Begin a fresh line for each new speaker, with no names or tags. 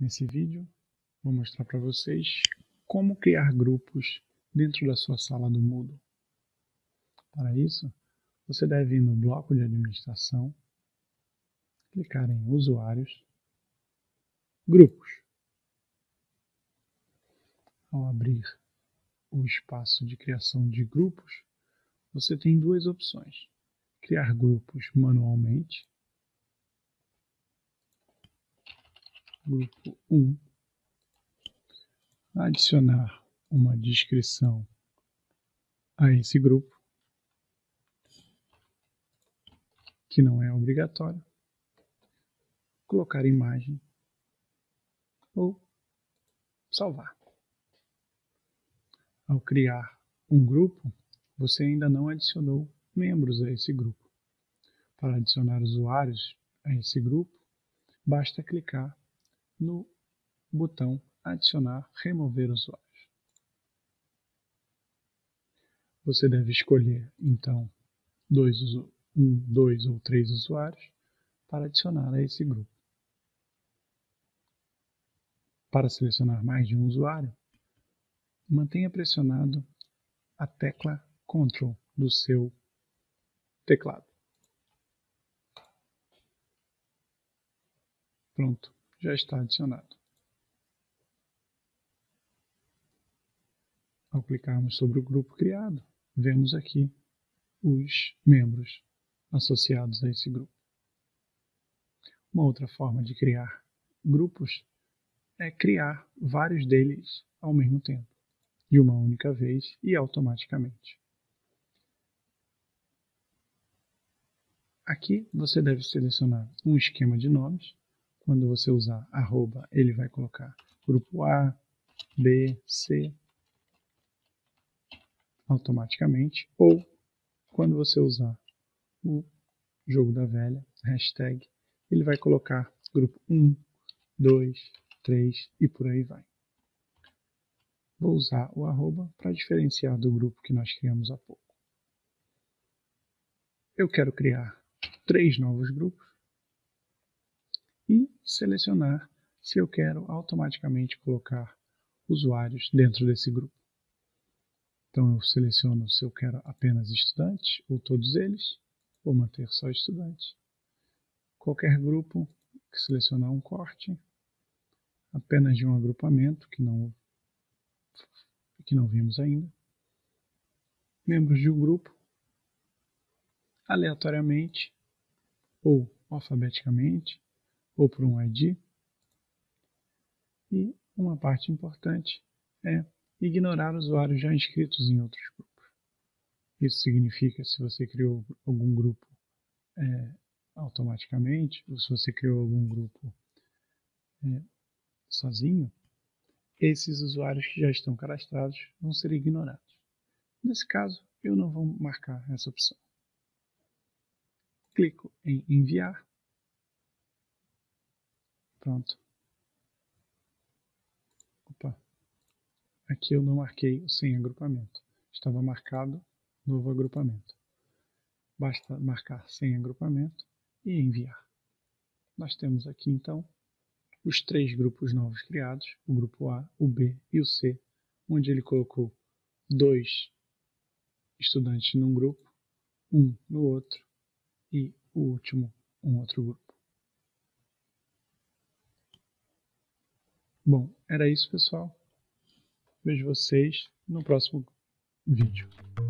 Nesse vídeo, vou mostrar para vocês como criar grupos dentro da sua sala do Moodle. Para isso, você deve ir no bloco de administração, clicar em Usuários, Grupos. Ao abrir o espaço de criação de grupos, você tem duas opções: criar grupos manualmente, grupo 1, adicionar uma descrição a esse grupo, que não é obrigatório, colocar imagem ou salvar. Ao criar um grupo, você ainda não adicionou membros a esse grupo. Para adicionar usuários a esse grupo, basta clicar no botão Adicionar, Remover usuários. Você deve escolher, então, 2 ou 3 usuários para adicionar a esse grupo. Para selecionar mais de um usuário, mantenha pressionado a tecla Ctrl do seu teclado. Pronto, já está adicionado. Ao clicarmos sobre o grupo criado, vemos aqui os membros associados a esse grupo. Uma outra forma de criar grupos é criar vários deles ao mesmo tempo, de uma única vez e automaticamente. Aqui você deve selecionar um esquema de nomes. Quando você usar @, ele vai colocar grupo A, B, C automaticamente, ou quando você usar o jogo da velha, hashtag, ele vai colocar grupo 1, 2, 3 e por aí vai. Vou usar o @ para diferenciar do grupo que nós criamos há pouco. Eu quero criar 3 novos grupos e selecionar se eu quero automaticamente colocar usuários dentro desse grupo. Então eu seleciono se eu quero apenas estudantes ou todos eles, vou manter só estudantes. Qualquer grupo que selecionar um corte, apenas de um agrupamento que não vimos ainda. Membros de um grupo, aleatoriamente, ou alfabeticamente, ou por um ID. E uma parte importante é ignorar usuários já inscritos em outros grupos. Isso significa, se você criou algum grupo automaticamente, ou se você criou algum grupo sozinho, esses usuários que já estão cadastrados vão ser ignorados. Nesse caso, eu não vou marcar essa opção. Clico em enviar. Pronto. Opa. Aqui eu não marquei o sem agrupamento. Estava marcado novo agrupamento. Basta marcar sem agrupamento e enviar. Nós temos aqui então os 3 grupos novos criados, o grupo A, o B e o C, onde ele colocou 2 estudantes num grupo, 1 no outro e o último um outro grupo. Bom, era isso, pessoal. Vejo vocês no próximo vídeo.